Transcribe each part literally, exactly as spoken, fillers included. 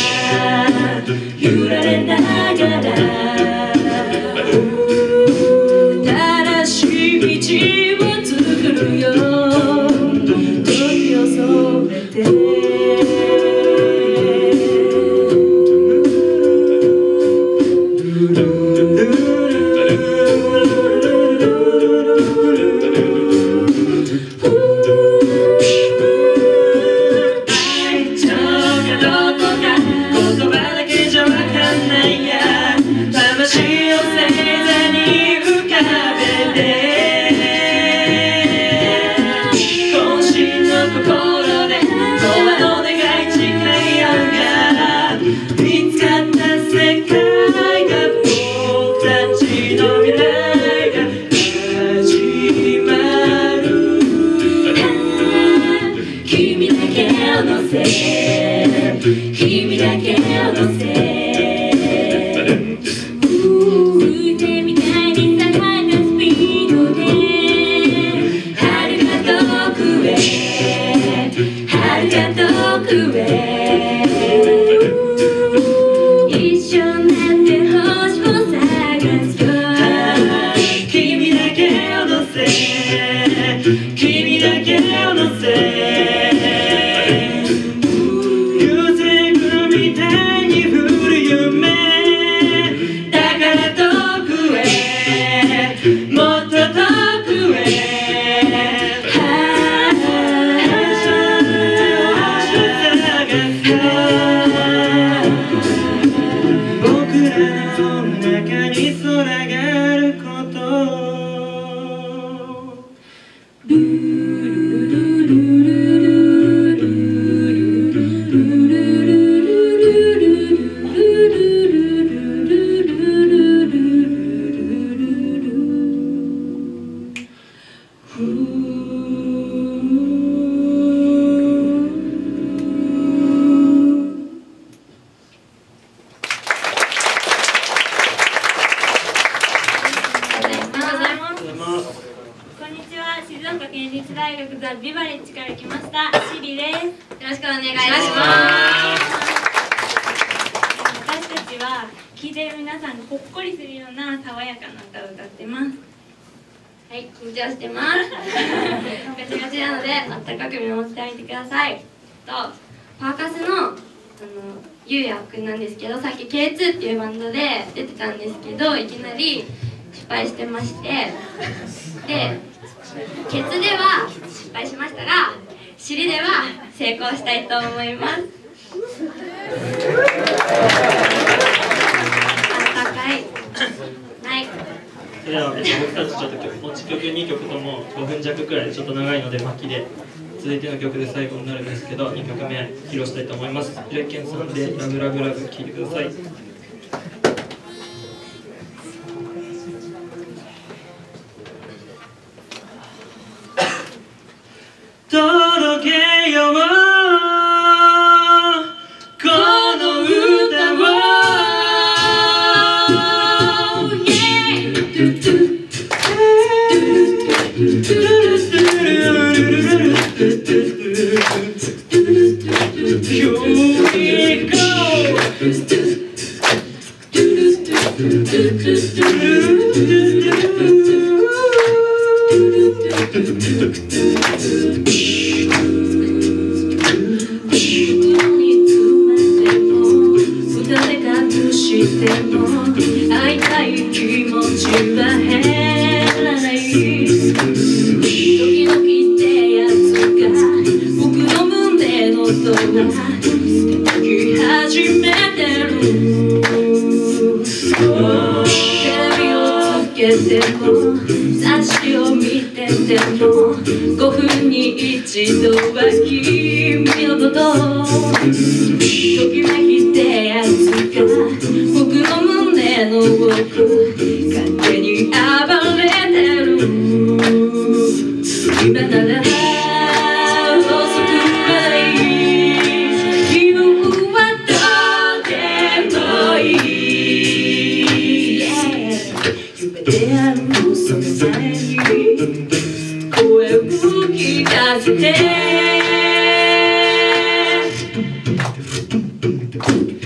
揺られながら正しい道を作るよ時を染めて君だけを乗せ吹いてみたいに下がったスピードで遥か遠くへ遥か遠くへ一緒になって星を探すよ君だけを乗せ君だけを乗せ静岡県立大学ザ・ビバレッジから来ましたシリです。よろしくお願いします。私たちは聴いている皆さんがほっこりするような爽やかな歌を歌ってます。はい、緊張してますガチガチなのであったかく見守ってあげてください。とパーカスのあのゆうやくんなんですけど、さっき ケーツー っていうバンドで出てたんですけど、いきなり失敗してまして、でケツでは失敗しましたが、尻では成功したいと思います。あったかい。はい。 それでは僕たちちょっと持ち曲にきょくともごふん弱くらいちょっと長いので巻きで、続いての曲で最後になるんですけど、にきょくめ披露したいと思います。ひらけんさんでラブラブラブ聴いてください。届けようこの歌を、会いたい気持ちは減らない。時々ってやつが僕の胸のドア叩き始めてる。テレビをつけても雑誌を見ててもごふんに一度は君のことをときめきってやつが僕の胸の奥勝手に暴れてる。今なら遅くない気分はどうでもいい、yeah、夢であるその前に声を吹き出せて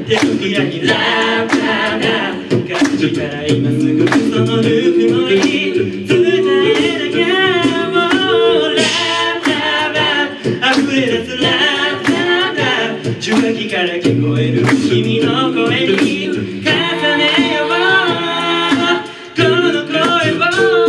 手のひらにラブラブ感じたら今すぐそのぬくもり伝えなきゃもうラブラブ溢れ出すラブラブ受話器から聞こえる君の声に重ねようこの声を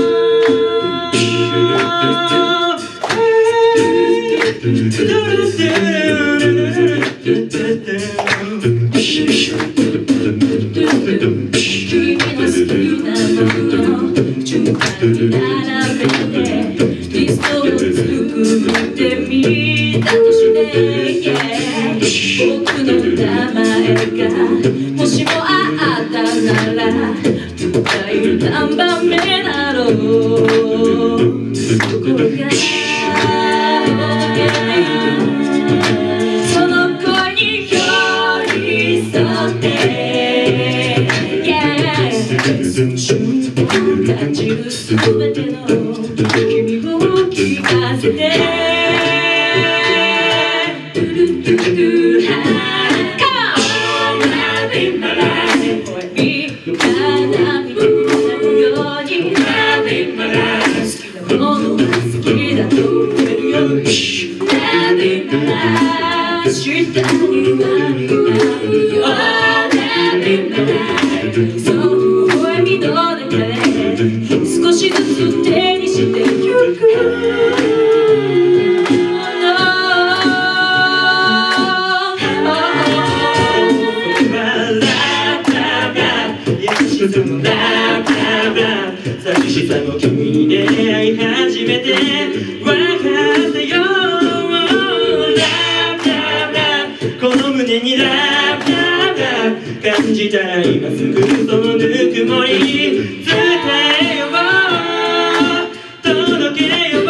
僕の名前がもしもあったなら第何番目だろう心がその声に寄り添って感じるすべての君を聞かせて少しずつ手にしてゆく寂しさも君に出会い始めて分かったよラブラブこの胸にラブラブ感じたら今すぐそのぬくもり伝えよう届けようラ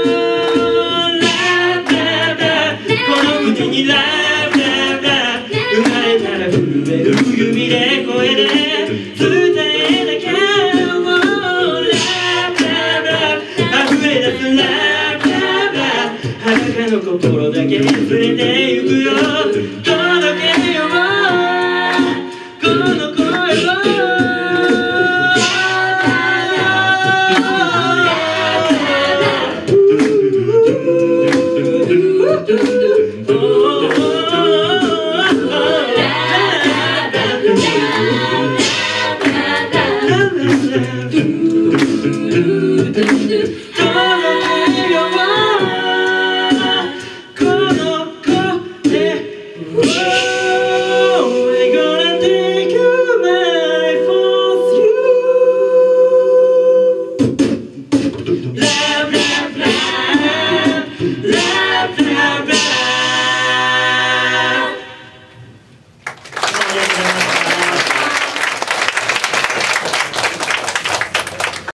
ブラブこの胸にラブラブ生まれたら震える指で声で伝えなきゃ裸の心だけ連れて行くよ届けようこの声を